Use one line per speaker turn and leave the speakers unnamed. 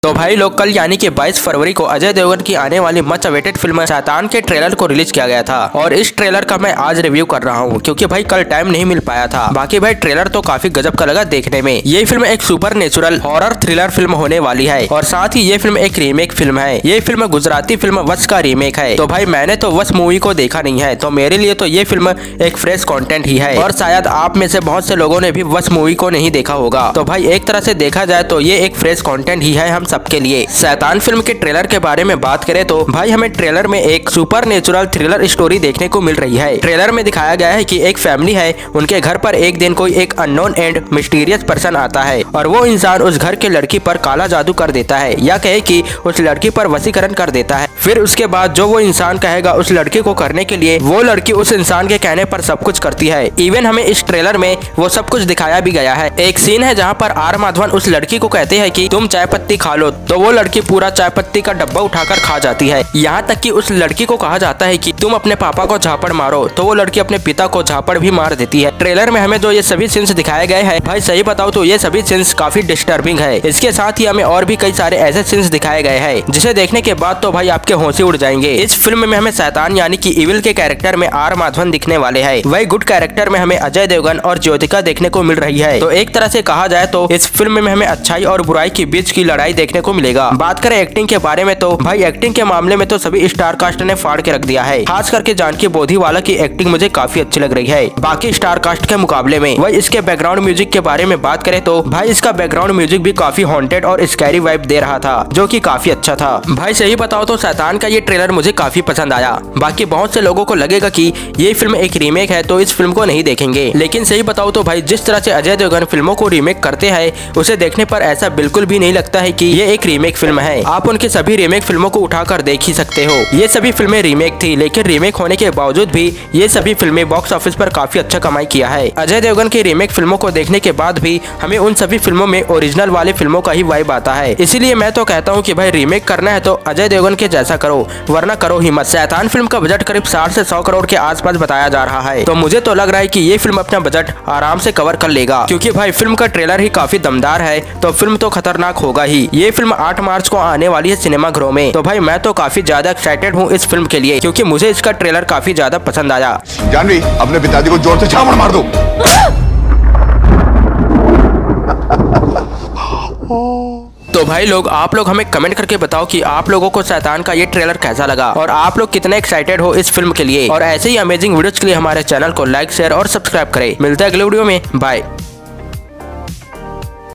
तो भाई लोग कल यानी कि 22 फरवरी को अजय देवगन की आने वाली मच अवेटेड फिल्म शैतान के ट्रेलर को रिलीज किया गया था और इस ट्रेलर का मैं आज रिव्यू कर रहा हूँ क्योंकि भाई कल टाइम नहीं मिल पाया था। बाकी भाई ट्रेलर तो काफी गजब का लगा देखने में। ये फिल्म एक supernatural horror thriller film होने वाली है और साथ ही ये फिल्म एक रीमेक फिल्म है। ये फिल्म गुजराती फिल्म वश का रीमेक है। तो भाई मैंने तो वश मूवी को देखा नहीं है, तो मेरे लिए तो ये फिल्म एक फ्रेश कंटेंट ही है और शायद आप में से बहुत से लोगों ने भी वश मूवी को नहीं देखा होगा। तो भाई एक तरह से देखा जाए तो ये एक फ्रेश कंटेंट ही है हम सबके लिए। शैतान फिल्म के ट्रेलर के बारे में बात करें तो भाई हमें ट्रेलर में एक सुपर नेचुरल थ्रिलर स्टोरी देखने को मिल रही है। ट्रेलर में दिखाया गया है कि एक फैमिली है, उनके घर पर एक दिन कोई एक अननोन एंड मिस्टीरियस पर्सन आता है और वो इंसान उस घर के लड़की पर काला जादू कर देता है या कहे कि उस लड़की पर वशीकरण कर देता है। फिर उसके बाद जो वो इंसान कहेगा उस लड़की को करने के लिए वो लड़की उस इंसान के कहने पर सब कुछ करती है। इवन हमें इस ट्रेलर में वो सब कुछ दिखाया भी गया है। एक सीन है जहाँ पर आर माधवन उस लड़की को कहते हैं कि तुम चाय पत्ती खा लो, तो वो लड़की पूरा चाय पत्ती का डब्बा उठाकर खा जाती है। यहाँ तक कि उस लड़की को कहा जाता है कि तुम अपने पापा को झापड़ मारो, तो वो लड़की अपने पिता को झापड़ भी मार देती है। ट्रेलर में हमें जो ये सभी सीन्स दिखाए गए हैं भाई सही बताओ तो ये सभी सीन्स काफी डिस्टर्बिंग है। इसके साथ ही हमें और भी कई सारे ऐसे सीन्स दिखाए गए हैं जिसे देखने के बाद तो भाई आपके होश उड़ जाएंगे। इस फिल्म में हमें शैतान यानी कि इविल के कैरेक्टर में आर माधवन दिखने वाले हैं। वही गुड कैरेक्टर में हमें अजय देवगन और ज्योतिका देखने को मिल रही है। तो एक तरह से कहा जाए तो इस फिल्म में हमें अच्छाई और बुराई के बीच की लड़ाई देखने को मिलेगा। बात करें एक्टिंग के बारे में तो भाई एक्टिंग के मामले में तो सभी स्टार कास्ट ने फाड़ के रख दिया है। खास करके जानकी बोधीवाला की एक्टिंग मुझे काफी अच्छी लग रही है बाकी स्टार कास्ट के मुकाबले में। वही इसके बैकग्राउंड म्यूजिक के बारे में बात करें तो भाई इसका बैकग्राउंड म्यूजिक भी काफी हॉन्टेड और स्कैरी वाइब दे रहा था जो कि काफी अच्छा था। भाई सही बताओ तो शैतान का ये ट्रेलर मुझे काफी पसंद आया। बाकी बहुत से लोगों को लगेगा कि ये फिल्म एक रीमेक है तो इस फिल्म को नहीं देखेंगे, लेकिन सही बताओ तो भाई जिस तरह से अजय देवगन फिल्मों को रीमेक करते हैं उसे देखने पर ऐसा बिल्कुल भी नहीं लगता है कि ये एक रीमेक फिल्म है। आप उनकी सभी रीमेक फिल्मों को उठाकर देख ही सकते हो। ये सभी फिल्में रीमेक थी, लेकिन रीमेक होने के बावजूद भी ये सभी फिल्में बॉक्स ऑफिस पर काफी अच्छा कमाई किया है। अजय देवगन की रीमेक फिल्मों को देखने के बाद भी हमें उन सभी फिल्मों में ओरिजिनल वाले फिल्मों का ही वाइब आता है। इसीलिए मैं तो कहता हूँ कि भाई रीमेक करना है तो अजय देवगन के जैसा करो, वरना करो ही मत। शैतान फिल्म का बजट करीब 60 से 100 करोड़ के आसपास बताया जा रहा है, तो मुझे तो लग रहा है कि ये फिल्म अपना बजट आराम से कवर कर लेगा क्योंकि भाई फिल्म का ट्रेलर ही काफी दमदार है, तो फिल्म तो खतरनाक होगा ही। ये फिल्म 8 मार्च को आने वाली है सिनेमाघरों में। तो भाई मैं तो काफी ज्यादा एक्साइटेड हूँ इस फिल्म के लिए क्योंकि मुझे इसका ट्रेलर काफी ज्यादा पसंद आया।
जानवी अपने पिताजी को जोर से झापड़ मार दो।
तो भाई लोग आप लोग हमें कमेंट करके बताओ कि आप लोगों को शैतान का ये ट्रेलर कैसा लगा और आप लोग कितने एक्साइटेड हो इस फिल्म के लिए। और ऐसे ही अमेजिंग वीडियोस के लिए हमारे चैनल को लाइक शेयर और सब्सक्राइब करें। मिलता है अगले वीडियो में, बाय।